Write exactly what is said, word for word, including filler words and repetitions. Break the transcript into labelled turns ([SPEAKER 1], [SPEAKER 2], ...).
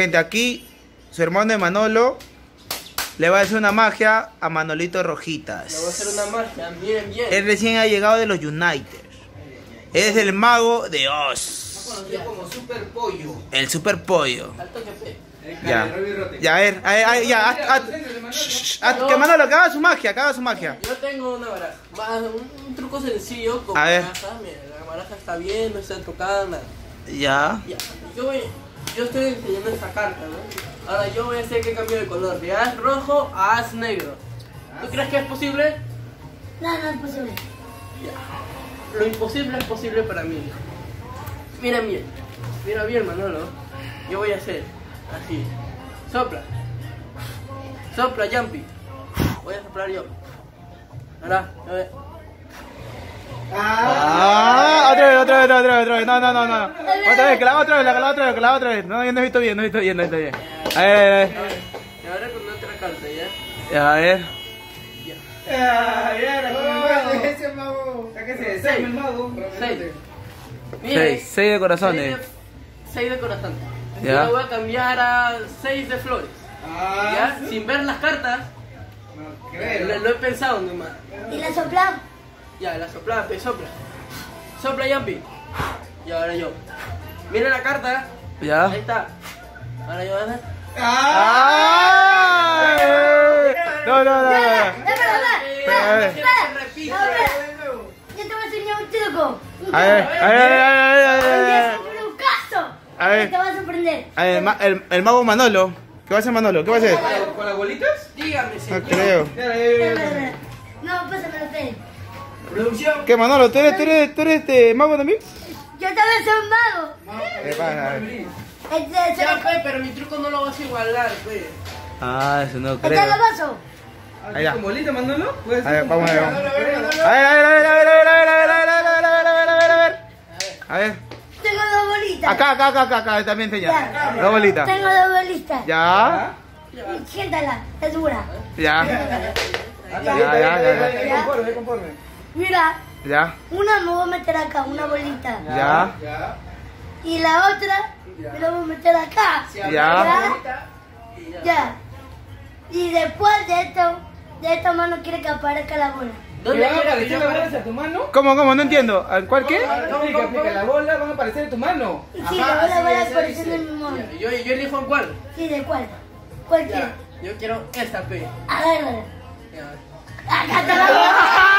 [SPEAKER 1] Gente, aquí su hermano de Manolo le va a hacer una magia a Manolito Rojitas.
[SPEAKER 2] Le voy a hacer una magia, bien, bien.
[SPEAKER 1] Él recién ha llegado de los United. Es el mago de Oz.
[SPEAKER 2] Conocido como Super Pollo.
[SPEAKER 1] El Super Pollo.
[SPEAKER 2] Alto que fe.
[SPEAKER 1] Ya, ya, a ver, a ver, a ver, ya, haz, haz, shh, haz, que Manolo, que haga su magia, que haga su magia.
[SPEAKER 2] Yo tengo una baraja, Va, un, un truco sencillo con
[SPEAKER 1] A ver.
[SPEAKER 2] baraja. Mira, la baraja está bien, no está tocada, nada.
[SPEAKER 1] Ya.
[SPEAKER 2] Ya, yo voy, yo estoy enseñando esta carta, ¿no? Ahora yo voy a hacer que cambie de color, de haz rojo a haz negro. ¿Tú crees que es posible?
[SPEAKER 3] No, no es posible.
[SPEAKER 2] Ya. Lo imposible es posible para mí. Mira bien, mira bien, Manolo. Yo voy a hacer así. Sopla. Sopla, Jumpy. Voy a soplar yo. Ahora, a ver.
[SPEAKER 1] Ah, otra vez, otra vez, otra vez, otra vez. No, no, no, no. Otra vez, que la haga otra vez, que la haga otra vez, que la haga otra vez. No, yo no he visto bien, no he visto bien, no he visto bien. A ver, a ver, a ver.
[SPEAKER 2] Y ahora con otra carta, ¿ya?
[SPEAKER 1] Ya, a ver.
[SPEAKER 2] Ya.
[SPEAKER 4] Ah, ya, la comunidad de ese mago. ¿A qué se desarma el mago?
[SPEAKER 2] Seis.
[SPEAKER 1] Seis, seis de corazones.
[SPEAKER 2] Seis de, seis de corazón.
[SPEAKER 1] Ya.
[SPEAKER 2] Yo lo voy a cambiar a seis de flores.
[SPEAKER 4] Ah,
[SPEAKER 2] ¿Ya?
[SPEAKER 4] ¿sí?
[SPEAKER 2] Sin ver las cartas.
[SPEAKER 4] No
[SPEAKER 2] Lo,
[SPEAKER 4] creo.
[SPEAKER 2] lo he pensado nomás.
[SPEAKER 3] ¿Y la soplamos?
[SPEAKER 2] Ya, la soplada, pues sopla. Sopla, Jumpy. Y ahora yo. Mira la carta. Ahí
[SPEAKER 1] Ya.
[SPEAKER 2] está. Ahora yo voy a hacer.
[SPEAKER 4] ¡Ah!
[SPEAKER 1] ¡Ay! No, no, no, no.
[SPEAKER 3] Espera, espera, espera, espera.
[SPEAKER 2] Se repite.
[SPEAKER 3] A ver, yo te voy a enseñar un truco. Un
[SPEAKER 1] A ver,
[SPEAKER 3] truco.
[SPEAKER 1] a ver, a ver, a ver, a ver, a
[SPEAKER 3] Un
[SPEAKER 1] ver.
[SPEAKER 3] trucazo.
[SPEAKER 1] A ver.
[SPEAKER 3] Te vas a sorprender.
[SPEAKER 1] A ver, el, ma- el, el mago Manolo. ¿Qué va a hacer Manolo? ¿Qué va a hacer?
[SPEAKER 4] ¿Con las bolitas?
[SPEAKER 2] Dígame,
[SPEAKER 1] No
[SPEAKER 2] señor.
[SPEAKER 1] creo.
[SPEAKER 4] Ya, ya,
[SPEAKER 3] Espera,
[SPEAKER 4] ya,
[SPEAKER 3] espera,
[SPEAKER 4] ya.
[SPEAKER 3] espera. No, pásamelo, espera.
[SPEAKER 4] Producción.
[SPEAKER 1] ¿Qué, Manolo? ¿Tú eres, tú eres, tú eres este mago también?
[SPEAKER 3] Yo también soy un mago.
[SPEAKER 1] ¿Qué pasa?
[SPEAKER 3] Este,
[SPEAKER 2] Ya,
[SPEAKER 3] se-
[SPEAKER 2] pe, pero mi truco no lo vas a igualar, pe.
[SPEAKER 1] Ah, eso no
[SPEAKER 3] este
[SPEAKER 1] creo.
[SPEAKER 3] lo paso.
[SPEAKER 1] Ahí ya.
[SPEAKER 4] ¿Con bolita, Manolo? ¿Puedes
[SPEAKER 1] A ver, vamos a ver. vamos.
[SPEAKER 4] A ver, a ver, a ver.
[SPEAKER 1] A ver, a ver, a ver, a ver, a ver, a ver, a ver, a ver, a ver, a ver, a ver, a ver, a ver. A ver.
[SPEAKER 3] Tengo dos bolitas.
[SPEAKER 1] Acá, acá, acá, acá, acá, también enseña. Dos bolitas.
[SPEAKER 3] Tengo dos bolitas.
[SPEAKER 1] Ya.
[SPEAKER 3] Siéntala, es dura.
[SPEAKER 1] Ya.
[SPEAKER 4] Ah,
[SPEAKER 1] Ya,
[SPEAKER 4] está bien, está bien,
[SPEAKER 1] ya,
[SPEAKER 4] está
[SPEAKER 1] ya,
[SPEAKER 4] bien,
[SPEAKER 1] ya.
[SPEAKER 4] ve conforme, ve conforme.
[SPEAKER 3] Mira,
[SPEAKER 1] Ya.
[SPEAKER 3] una me voy a meter acá, una bolita.
[SPEAKER 1] Ya.
[SPEAKER 4] Ya.
[SPEAKER 3] Y la otra me la voy a meter acá.
[SPEAKER 2] Si abres
[SPEAKER 1] Ya.
[SPEAKER 2] la bolita, y ya.
[SPEAKER 3] Ya. Y después de esto, de esta mano quiere que aparezca la bola.
[SPEAKER 4] ¿Y
[SPEAKER 2] ¿Dónde
[SPEAKER 4] van a
[SPEAKER 2] quieres que
[SPEAKER 4] aparecer
[SPEAKER 2] yo
[SPEAKER 4] las bolas
[SPEAKER 2] aparezca?
[SPEAKER 4] a tu mano?
[SPEAKER 1] ¿Cómo, cómo? No entiendo. ¿Al ¿Cuál qué?
[SPEAKER 4] Explica, explica, las bolas van a aparecer en tu mano.
[SPEAKER 3] Y sí,
[SPEAKER 2] Ajá,
[SPEAKER 3] la bola
[SPEAKER 2] así
[SPEAKER 3] va a
[SPEAKER 2] es,
[SPEAKER 3] aparecer
[SPEAKER 2] dice.
[SPEAKER 3] en mi mano.
[SPEAKER 2] Ya, Yo, yo elijo en cuál.
[SPEAKER 3] Sí, ¿de cuál? ¿Cuál
[SPEAKER 2] Ya.
[SPEAKER 3] quieres?
[SPEAKER 2] Yo quiero esta, pe.
[SPEAKER 3] Agárrala.
[SPEAKER 2] Ya.
[SPEAKER 3] Acá te la bola.